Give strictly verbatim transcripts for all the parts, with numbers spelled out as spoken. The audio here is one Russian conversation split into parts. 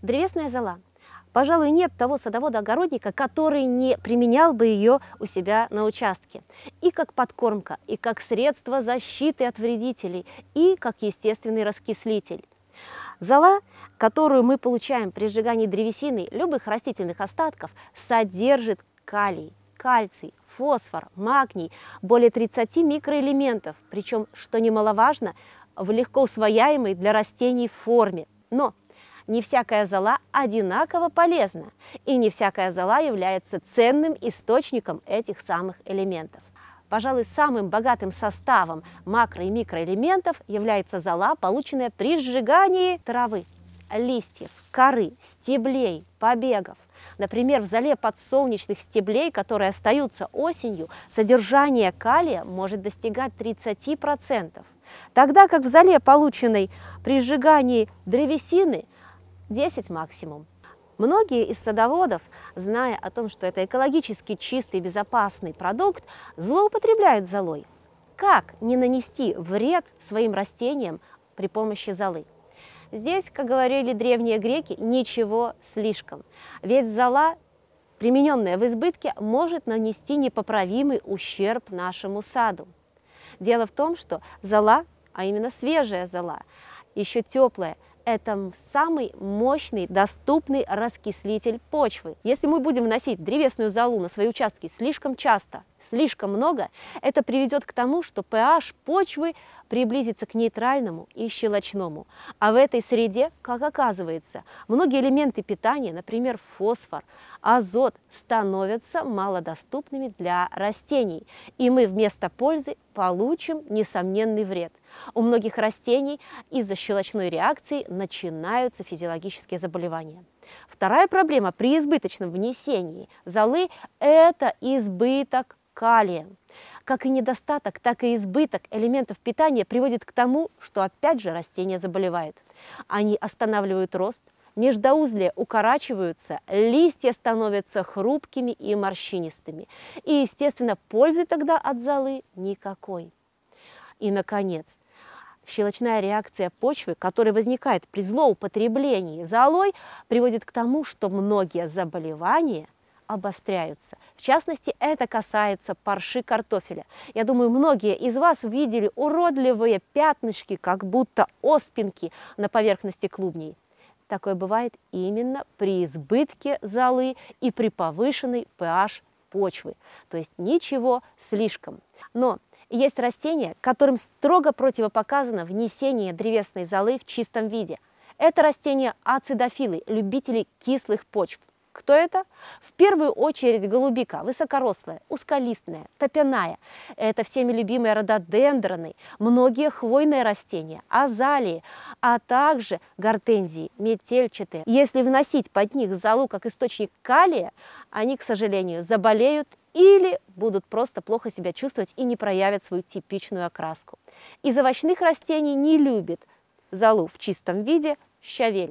Древесная зола. Пожалуй, нет того садовода-огородника, который не применял бы ее у себя на участке. И как подкормка, и как средство защиты от вредителей, и как естественный раскислитель. Зола, которую мы получаем при сжигании древесины любых растительных остатков, содержит калий, кальций, фосфор, магний, более тридцати микроэлементов, причем, что немаловажно, в легко усвояемой для растений форме. Но не всякая зола одинаково полезна, и не всякая зола является ценным источником этих самых элементов. Пожалуй, самым богатым составом макро- и микроэлементов является зола, полученная при сжигании травы, листьев, коры, стеблей, побегов. Например, в золе подсолнечных стеблей, которые остаются осенью, содержание калия может достигать тридцати процентов, тогда как в золе, полученной при сжигании древесины, десять максимум. Многие из садоводов, зная о том, что это экологически чистый и безопасный продукт, злоупотребляют золой. Как не нанести вред своим растениям при помощи золы? Здесь, как говорили древние греки, ничего слишком. Ведь зола, примененная в избытке, может нанести непоправимый ущерб нашему саду. Дело в том, что зола, а именно свежая зола, еще теплая, это самый мощный, доступный раскислитель почвы. Если мы будем вносить древесную золу на свои участки слишком часто, слишком много, это приведет к тому, что pH почвы приблизится к нейтральному и щелочному. А в этой среде, как оказывается, многие элементы питания, например, фосфор, азот, становятся малодоступными для растений. И мы вместо пользы получим несомненный вред. У многих растений из-за щелочной реакции начинаются физиологические заболевания. Вторая проблема при избыточном внесении золы – это избыток калия. Как и недостаток, так и избыток элементов питания приводит к тому, что опять же растения заболевают. Они останавливают рост, междоузлия укорачиваются, листья становятся хрупкими и морщинистыми. И, естественно, пользы тогда от золы никакой. И, наконец, щелочная реакция почвы, которая возникает при злоупотреблении золой, приводит к тому, что многие заболевания обостряются. В частности, это касается парши картофеля. Я думаю, многие из вас видели уродливые пятнышки, как будто оспинки на поверхности клубней. Такое бывает именно при избытке золы и при повышенной pH почвы. То есть ничего слишком. Но есть растения, которым строго противопоказано внесение древесной золы в чистом виде. Это растения ацидофилы, любители кислых почв. Кто это? В первую очередь голубика, высокорослая, узколистная, топяная. Это всеми любимые рододендроны, многие хвойные растения, азалии, а также гортензии, метельчатые. Если вносить под них золу как источник калия, они, к сожалению, заболеют или будут просто плохо себя чувствовать и не проявят свою типичную окраску. Из овощных растений не любит золу в чистом виде щавель.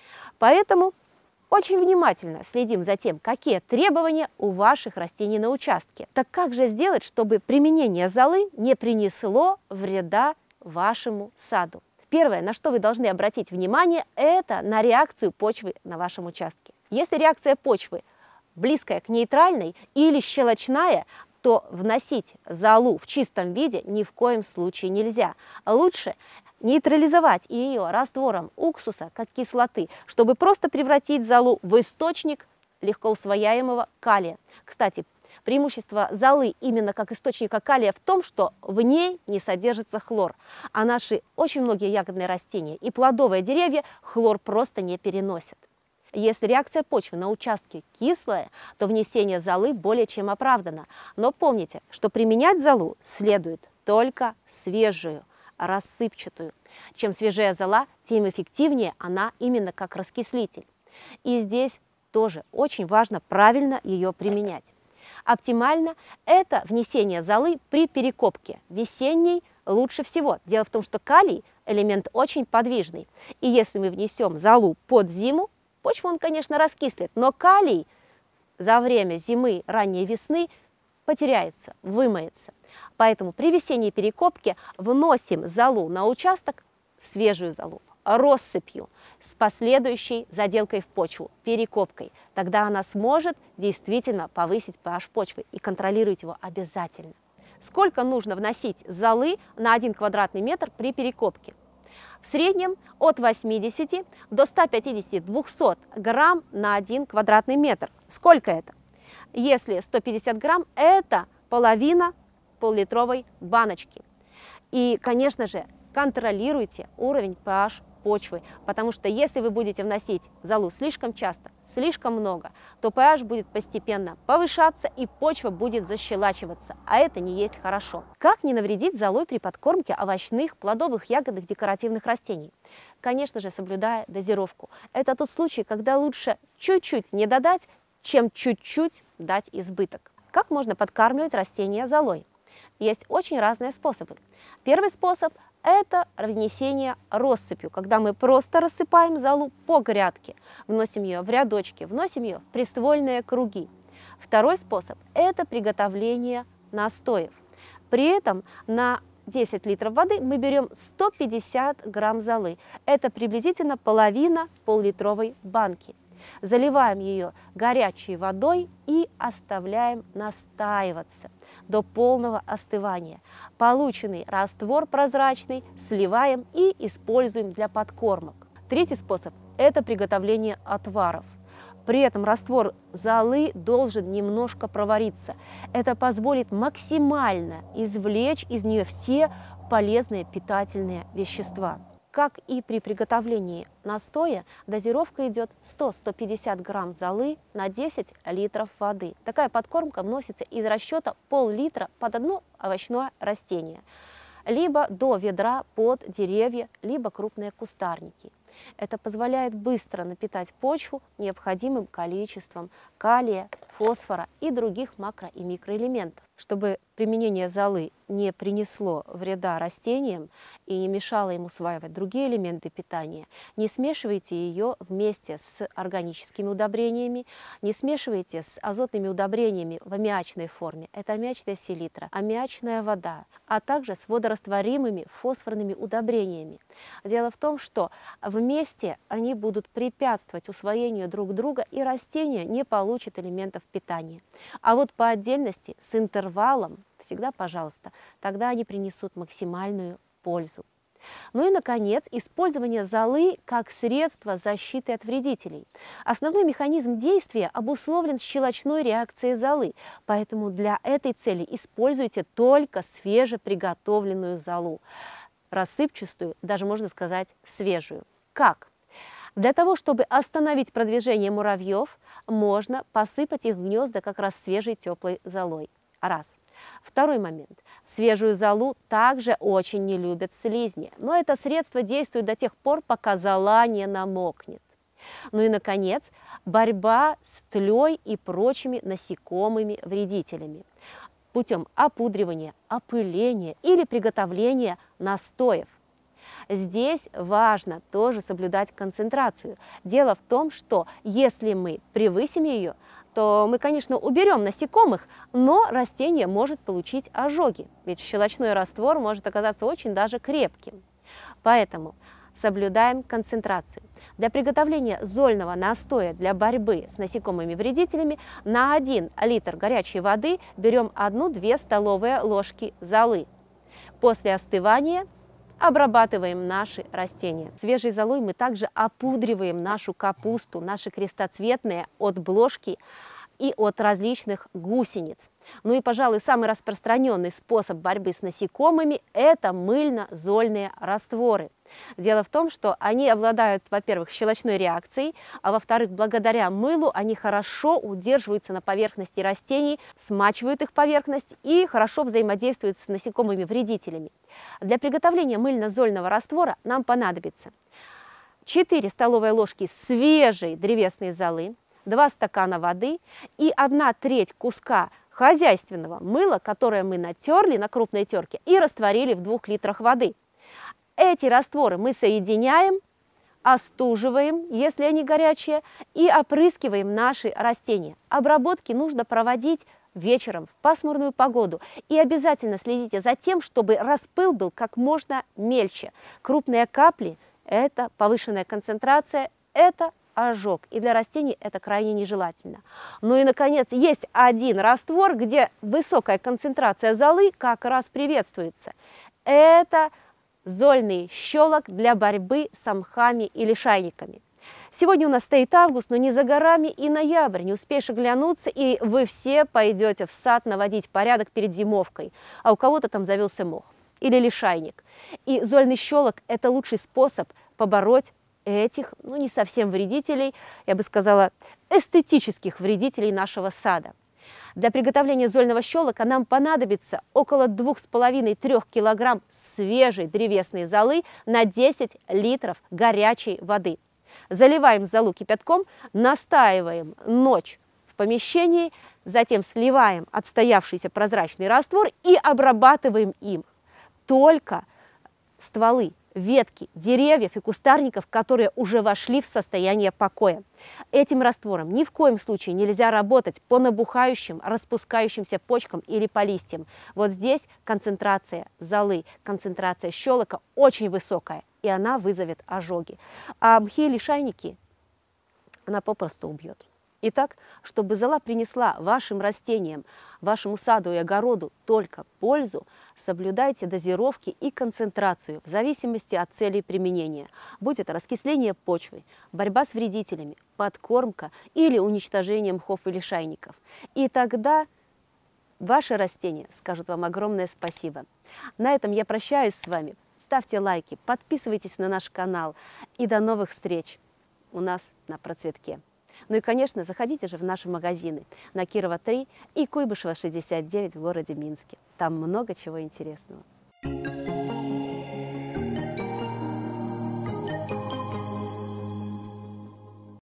Поэтому очень внимательно следим за тем, какие требования у ваших растений на участке. Так как же сделать, чтобы применение золы не принесло вреда вашему саду? Первое, на что вы должны обратить внимание, это на реакцию почвы на вашем участке. Если реакция почвы близкая к нейтральной или щелочная, то вносить золу в чистом виде ни в коем случае нельзя. Лучше нейтрализовать ее раствором уксуса как кислоты, чтобы просто превратить золу в источник легко усвояемого калия. Кстати, преимущество золы именно как источника калия в том, что в ней не содержится хлор, а наши очень многие ягодные растения и плодовые деревья хлор просто не переносят. Если реакция почвы на участке кислая, то внесение золы более чем оправдано. Но помните, что применять золу следует только свежую, рассыпчатую. Чем свежая зола, тем эффективнее она именно как раскислитель. И здесь тоже очень важно правильно ее применять. Оптимально это внесение золы при перекопке. Весенней лучше всего. Дело в том, что калий – элемент очень подвижный. И если мы внесем золу под зиму, почву он, конечно, раскислит, но калий за время зимы, ранней весны потеряется, вымоется. Поэтому при весенней перекопке вносим золу на участок, свежую золу, россыпью с последующей заделкой в почву, перекопкой. Тогда она сможет действительно повысить pH почвы, и контролировать его обязательно. Сколько нужно вносить золы на один квадратный метр при перекопке? В среднем от восьмидесяти до ста пятидесяти — двухсот грамм на один квадратный метр. Сколько это? Если сто пятьдесят грамм, это половина пол-литровой баночки. И, конечно же, контролируйте уровень pH почвы, потому что если вы будете вносить золу слишком часто, слишком много, то pH будет постепенно повышаться и почва будет защелачиваться, а это не есть хорошо. Как не навредить золой при подкормке овощных, плодовых, ягодных, декоративных растений? Конечно же, соблюдая дозировку. Это тот случай, когда лучше чуть-чуть не додать, чем чуть-чуть дать избыток. Как можно подкармливать растения золой? Есть очень разные способы. Первый способ – это внесение россыпью, когда мы просто рассыпаем золу по грядке, вносим ее в рядочки, вносим ее в приствольные круги. Второй способ – это приготовление настоев. При этом на десять литров воды мы берем сто пятьдесят грамм золы. Это приблизительно половина пол-литровой банки. Заливаем ее горячей водой и оставляем настаиваться до полного остывания. Полученный раствор прозрачный сливаем и используем для подкормок. Третий способ – это приготовление отваров. При этом раствор золы должен немножко провариться. Это позволит максимально извлечь из нее все полезные питательные вещества. Как и при приготовлении настоя, дозировка идет сто — сто пятьдесят грамм золы на десять литров воды. Такая подкормка вносится из расчета пол-литра под одно овощное растение, либо до ведра под деревья, либо крупные кустарники. Это позволяет быстро напитать почву необходимым количеством калия, фосфора и других макро- и микроэлементов. Чтобы применение золы не принесло вреда растениям и не мешало им усваивать другие элементы питания, не смешивайте ее вместе с органическими удобрениями, не смешивайте с азотными удобрениями в аммиачной форме. Это аммиачная селитра, аммиачная вода, а также с водорастворимыми фосфорными удобрениями. Дело в том, что вместе они будут препятствовать усвоению друг друга, и растения не получат элементов питания. А вот по отдельности, с интервалом, всегда пожалуйста, тогда они принесут максимальную пользу. Ну и, наконец, использование золы как средство защиты от вредителей. Основной механизм действия обусловлен щелочной реакцией золы, поэтому для этой цели используйте только свежеприготовленную золу, рассыпчатую, даже можно сказать свежую. Как? Для того, чтобы остановить продвижение муравьев, можно посыпать их в гнезда как раз свежей теплой золой. Раз. Второй момент. Свежую золу также очень не любят слизни, но это средство действует до тех пор, пока зола не намокнет. Ну и, наконец, борьба с тлей и прочими насекомыми вредителями путем опудривания, опыления или приготовления настоев. Здесь важно тоже соблюдать концентрацию. Дело в том, что если мы превысим ее, то мы, конечно, уберем насекомых, но растение может получить ожоги, ведь щелочной раствор может оказаться очень даже крепким. Поэтому соблюдаем концентрацию. Для приготовления зольного настоя для борьбы с насекомыми-вредителями на один литр горячей воды берем одну-две столовые ложки золы. После остывания обрабатываем наши растения. Свежей золой мы также опудриваем нашу капусту, наши крестоцветные от бложки и от различных гусениц. Ну и, пожалуй, самый распространенный способ борьбы с насекомыми – это мыльно-зольные растворы. Дело в том, что они обладают, во-первых, щелочной реакцией, а во-вторых, благодаря мылу они хорошо удерживаются на поверхности растений, смачивают их поверхность и хорошо взаимодействуют с насекомыми-вредителями. Для приготовления мыльно-зольного раствора нам понадобится четыре столовые ложки свежей древесной золы, два стакана воды и одна треть куска хозяйственного мыла, которое мы натерли на крупной терке и растворили в двух литрах воды. Эти растворы мы соединяем, остуживаем, если они горячие, и опрыскиваем наши растения. Обработки нужно проводить вечером в пасмурную погоду. И обязательно следите за тем, чтобы распыл был как можно мельче. Крупные капли Это повышенная концентрация, это ожог. И для растений это крайне нежелательно. Ну и, наконец, есть один раствор, где высокая концентрация золы как раз приветствуется. Это зольный щелок для борьбы с мхами и лишайниками. Сегодня у нас стоит август, но не за горами и ноябрь. Не успеешь оглянуться, и вы все пойдете в сад наводить порядок перед зимовкой, а у кого-то там завелся мох или лишайник. И зольный щелок – это лучший способ побороть этих, ну не совсем вредителей, я бы сказала, эстетических вредителей нашего сада. Для приготовления зольного щелока нам понадобится около двух с половиной-трёх килограмм свежей древесной золы на десять литров горячей воды. Заливаем золу кипятком, настаиваем ночь в помещении, затем сливаем отстоявшийся прозрачный раствор и обрабатываем им только стволы, ветки деревьев и кустарников, которые уже вошли в состояние покоя. Этим раствором ни в коем случае нельзя работать по набухающим, распускающимся почкам или по листьям. Вот здесь концентрация золы, концентрация щелока очень высокая, и она вызовет ожоги. А мхи и лишайники она попросту убьет. Итак, чтобы зола принесла вашим растениям, вашему саду и огороду только пользу, соблюдайте дозировки и концентрацию в зависимости от целей применения. Будь это раскисление почвы, борьба с вредителями, подкормка или уничтожение мхов и лишайников. И тогда ваши растения скажут вам огромное спасибо. На этом я прощаюсь с вами. Ставьте лайки, подписывайтесь на наш канал и до новых встреч у нас на Процветке. Ну и, конечно, заходите же в наши магазины на Кирова три и Куйбышева шестьдесят девять в городе Минске. Там много чего интересного.